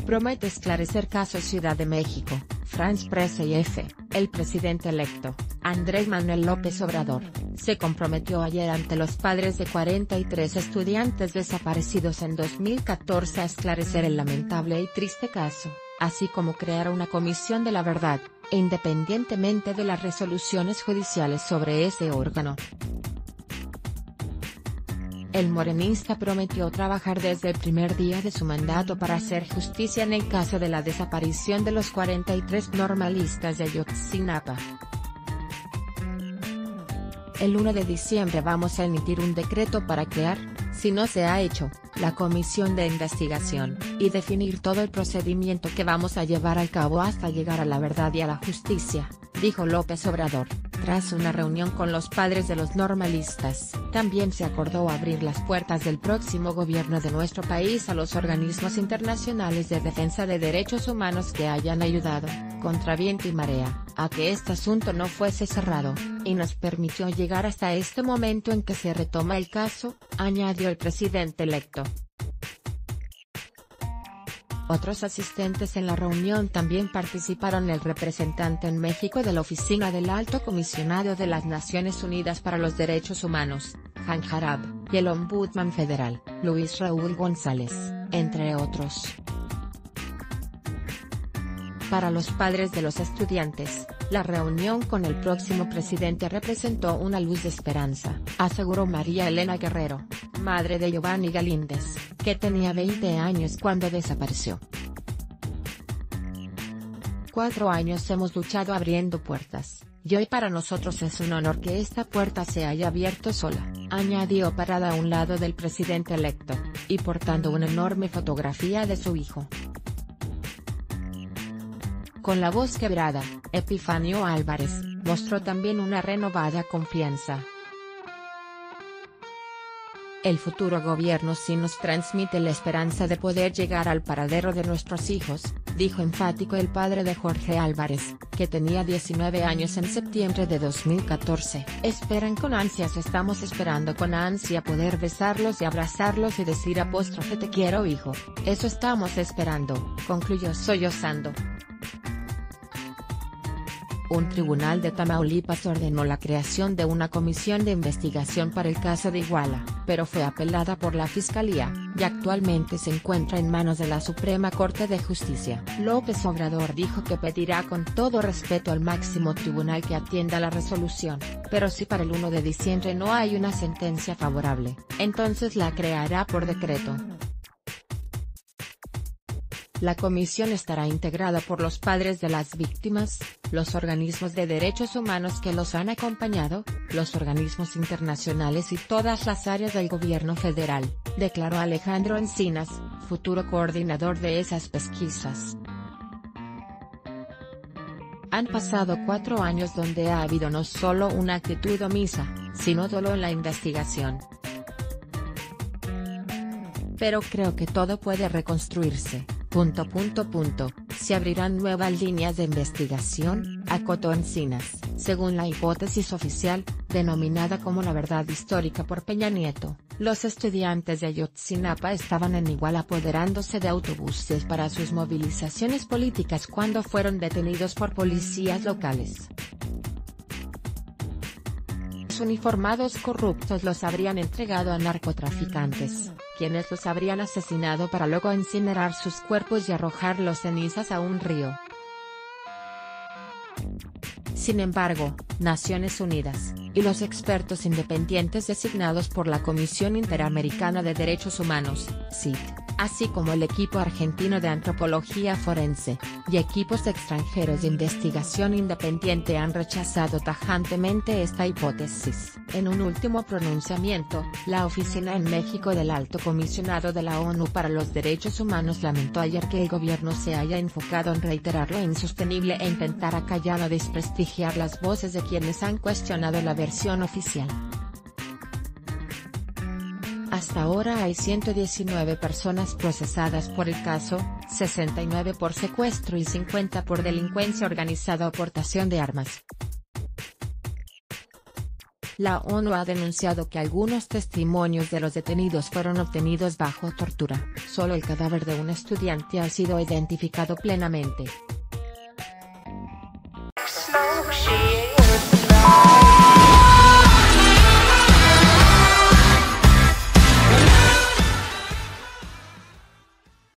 Promete esclarecer caso Ciudad de México, France Presse y F. El presidente electo, Andrés Manuel López Obrador, se comprometió ayer ante los padres de 43 estudiantes desaparecidos en 2014 a esclarecer el lamentable y triste caso, así como crear una comisión de la verdad, independientemente de las resoluciones judiciales sobre ese órgano. El morenista prometió trabajar desde el primer día de su mandato para hacer justicia en el caso de la desaparición de los 43 normalistas de Ayotzinapa. El 1 de diciembre vamos a emitir un decreto para crear, si no se ha hecho, la comisión de investigación, y definir todo el procedimiento que vamos a llevar a cabo hasta llegar a la verdad y a la justicia, dijo López Obrador, tras una reunión con los padres de los normalistas. También se acordó abrir las puertas del próximo gobierno de nuestro país a los organismos internacionales de defensa de derechos humanos que hayan ayudado, contra viento y marea, a que este asunto no fuese cerrado, y nos permitió llegar hasta este momento en que se retoma el caso, añadió el presidente electo. Otros asistentes en la reunión también participaron el representante en México de la Oficina del Alto Comisionado de las Naciones Unidas para los Derechos Humanos, Jan Jarab, y el Ombudsman Federal, Luis Raúl González, entre otros. Para los padres de los estudiantes, la reunión con el próximo presidente representó una luz de esperanza, aseguró María Elena Guerrero, madre de Giovanni Galíndez, que tenía 20 años cuando desapareció. 4 años hemos luchado abriendo puertas, y hoy para nosotros es un honor que esta puerta se haya abierto sola, añadió parada a un lado del presidente electo, y portando una enorme fotografía de su hijo. Con la voz quebrada, Epifanio Álvarez mostró también una renovada confianza. El futuro gobierno sí nos transmite la esperanza de poder llegar al paradero de nuestros hijos, dijo enfático el padre de Jorge Álvarez, que tenía 19 años en septiembre de 2014. Esperan con ansias, estamos esperando con ansia poder besarlos y abrazarlos y decir apóstrofe te quiero hijo, eso estamos esperando, concluyó sollozando. Un tribunal de Tamaulipas ordenó la creación de una comisión de investigación para el caso de Iguala, pero fue apelada por la Fiscalía, y actualmente se encuentra en manos de la Suprema Corte de Justicia. López Obrador dijo que pedirá con todo respeto al máximo tribunal que atienda la resolución, pero si para el 1 de diciembre no hay una sentencia favorable, entonces la creará por decreto. La comisión estará integrada por los padres de las víctimas, los organismos de derechos humanos que los han acompañado, los organismos internacionales y todas las áreas del gobierno federal, declaró Alejandro Encinas, futuro coordinador de esas pesquisas. Han pasado 4 años donde ha habido no solo una actitud omisa, sino dolo en la investigación. Pero creo que todo puede reconstruirse. Se abrirán nuevas líneas de investigación, acotó Encinas, según la hipótesis oficial, denominada como la verdad histórica por Peña Nieto. Los estudiantes de Ayotzinapa estaban en Iguala apoderándose de autobuses para sus movilizaciones políticas cuando fueron detenidos por policías locales. Los uniformados corruptos los habrían entregado a narcotraficantes, quienes los habrían asesinado para luego incinerar sus cuerpos y arrojar los cenizas a un río. Sin embargo, Naciones Unidas, y los expertos independientes designados por la Comisión Interamericana de Derechos Humanos, CID, así como el equipo argentino de antropología forense, y equipos extranjeros de investigación independiente han rechazado tajantemente esta hipótesis. En un último pronunciamiento, la Oficina en México del Alto Comisionado de la ONU para los Derechos Humanos lamentó ayer que el gobierno se haya enfocado en reiterar lo insostenible e intentar acallar o desprestigiar las voces de quienes han cuestionado la versión oficial. Hasta ahora hay 119 personas procesadas por el caso, 69 por secuestro y 50 por delincuencia organizada o portación de armas. La ONU ha denunciado que algunos testimonios de los detenidos fueron obtenidos bajo tortura. Solo el cadáver de un estudiante ha sido identificado plenamente.